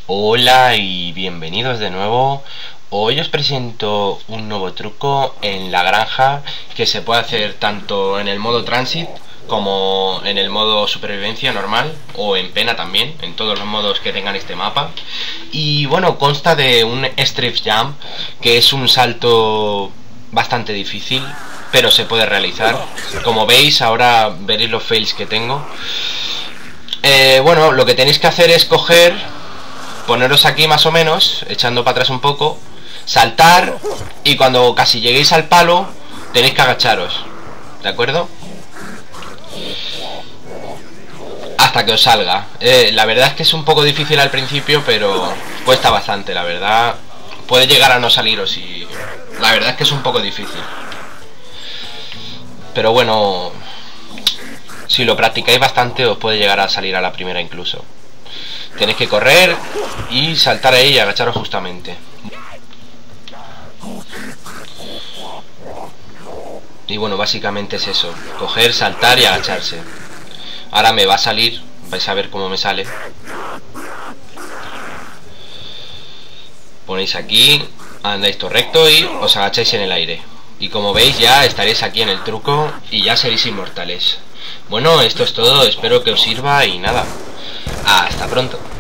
Hola y bienvenidos de nuevo. Hoy os presento un nuevo truco en la granja que se puede hacer tanto en el modo transit como en el modo supervivencia normal, o en pena también, en todos los modos que tengan este mapa. Y bueno, consta de un strafe jump, que es un salto bastante difícil, pero se puede realizar. Como veis, ahora veréis los fails que tengo. Bueno, lo que tenéis que hacer es poneros aquí más o menos, echando para atrás un poco, saltar, y cuando casi lleguéis al palo tenéis que agacharos, ¿de acuerdo? Hasta que os salga. La verdad es que es un poco difícil al principio, pero cuesta bastante, la verdad. Puede llegar a no saliros y la verdad es que es un poco difícil. Pero bueno, si lo practicáis bastante os puede llegar a salir a la primera incluso. Tenéis que correr y saltar ahí y agacharos justamente. Y bueno, básicamente es eso: coger, saltar y agacharse. Ahora me va a salir, vais a ver cómo me sale. Ponéis aquí, andáis todo recto y os agacháis en el aire. Y como veis ya estaréis aquí en el truco y ya seréis inmortales. Bueno, esto es todo, espero que os sirva y nada, hasta pronto.